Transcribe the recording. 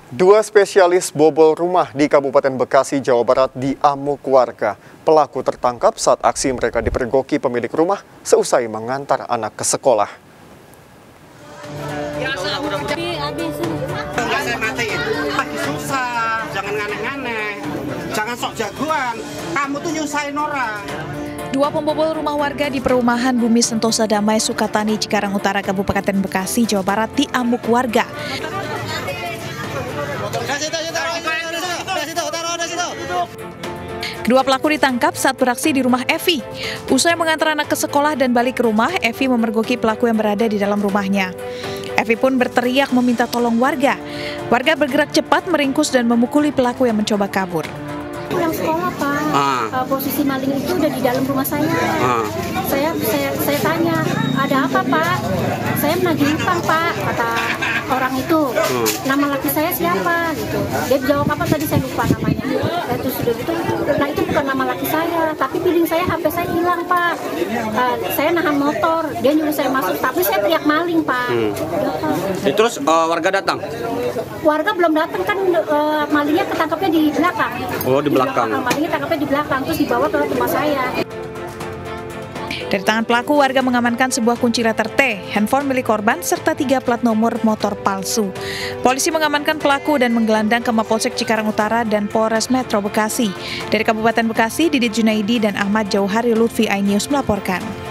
Dua spesialis bobol rumah di Kabupaten Bekasi, Jawa Barat diamuk warga. Pelaku tertangkap saat aksi mereka dipergoki pemilik rumah seusai mengantar anak ke sekolah. Enggak saya matiin. Lagi susah, jangan aneh-aneh. Jangan sok jagoan. Kamu tuh nyusahin orang. Dua pembobol rumah warga di perumahan Bumi Sentosa Damai, Sukatani, Cikarang Utara, Kabupaten Bekasi, Jawa Barat diamuk warga. Kedua pelaku ditangkap saat beraksi di rumah Evi. Usai mengantar anak ke sekolah dan balik ke rumah, Evi memergoki pelaku yang berada di dalam rumahnya. Evi pun berteriak meminta tolong warga. Warga bergerak cepat meringkus dan memukuli pelaku yang mencoba kabur. Pulang sekolah, Pak. Posisi maling itu udah di dalam rumah saya. Saya tanya, ada apa, Pak? Saya menagih utang, Pak, kata orang itu. Nama laki saya siapa? Gitu. Dia jawab apa tadi, saya lupa namanya. Terus sudah gitu, nah itu bukan nama laki saya, tapi piling saya, HP saya hilang, Pak. Saya nahan motor, dia nyuruh saya masuk, tapi saya teriak maling, Pak. Terus warga datang? Warga belum datang kan, malingnya ketangkapnya di belakang. Oh, di belakang. Malingnya tangkapnya di belakang, terus dibawa ke rumah saya. Dari tangan pelaku, warga mengamankan sebuah kunci letter T, handphone milik korban, serta 3 plat nomor motor palsu. Polisi mengamankan pelaku dan menggelandang ke Mapolsek Cikarang Utara dan Polres Metro Bekasi. Dari Kabupaten Bekasi, Didit Junaidi dan Ahmad Jauhari Lutfi iNews melaporkan.